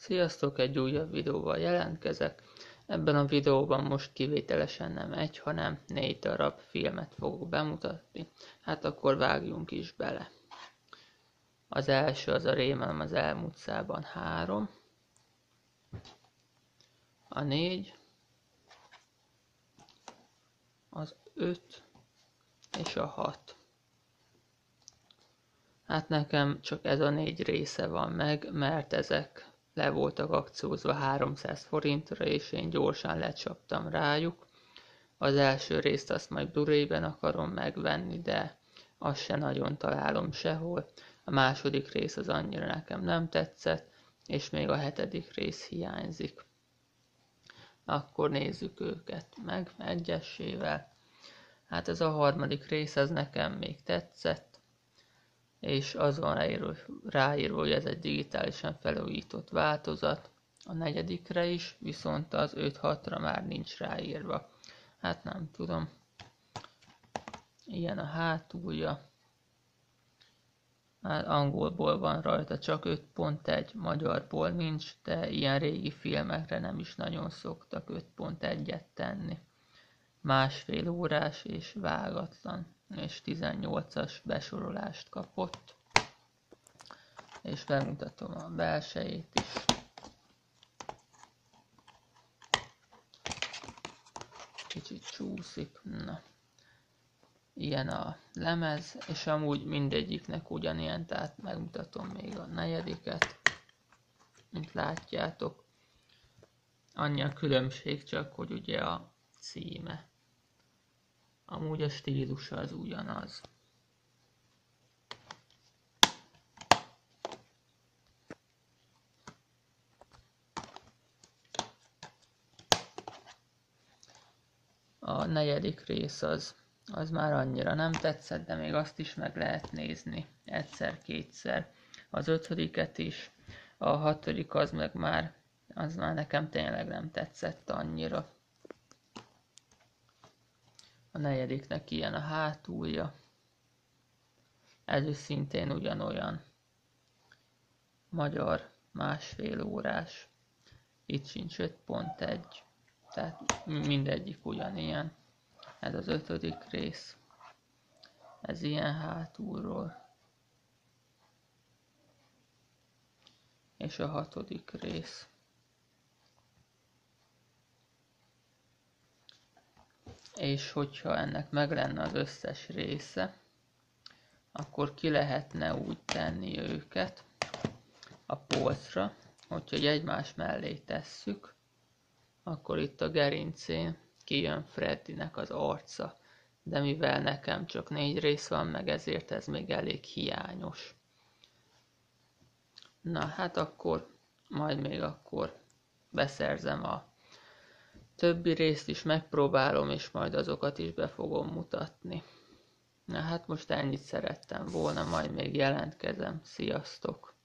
Sziasztok, egy újabb videóval jelentkezek. Ebben a videóban most kivételesen nem egy, hanem 4 darab filmet fogok bemutatni. Hát akkor vágjunk is bele. Az első az a Rémálom az Elm utcában 3. A 4. Az 5. És a 6. Hát nekem csak ez a 4 része van meg, mert ezek le voltak akciózva 300 forintra, és én gyorsan lecsaptam rájuk. Az első részt azt majd Blu-ray-ben akarom megvenni, de azt se nagyon találom sehol. A második rész az annyira nekem nem tetszett, és még a 7. rész hiányzik. Akkor nézzük őket meg egyesével. Hát ez a 3. rész az nekem még tetszett, és az van ráírva, hogy ez egy digitálisan felújított változat. A 4. is, viszont az 5-6-ra már nincs ráírva. Hát nem tudom. Ilyen a hátulja. Hát angolból van rajta csak 5.1, magyarból nincs, de ilyen régi filmekre nem is nagyon szoktak 5.1-et tenni. 1,5 órás és vágatlan, és 18-as besorolást kapott. És bemutatom a belsejét is. Kicsit csúszik. Na. Ilyen a lemez, és amúgy mindegyiknek ugyanilyen, tehát megmutatom még a 4. mint látjátok. Annyi a különbség csak, hogy ugye a címe. Amúgy a stílusa az ugyanaz. A 4. rész az már annyira nem tetszett, de még azt is meg lehet nézni egyszer-kétszer. Az 5. is, a 6. az már nekem tényleg nem tetszett annyira. A 4. ilyen a hátulja. Ez is szintén ugyanolyan. Magyar 1,5 órás. Itt sincs 5.1. Tehát mindegyik ugyanilyen. Ez az 5. rész. Ez ilyen hátulról. És a 6. rész. És hogyha ennek meg lenne az összes része, akkor ki lehetne úgy tenni őket a polcra, hogyha egymás mellé tesszük, akkor itt a gerincén kijön Freddynek az arca, de mivel nekem csak 4 rész van meg, ezért ez még elég hiányos. Na hát akkor, majd még akkor beszerzem a többi részt is, megpróbálom, és majd azokat is be fogom mutatni. Na hát most ennyit szerettem volna, majd még jelentkezem. Sziasztok!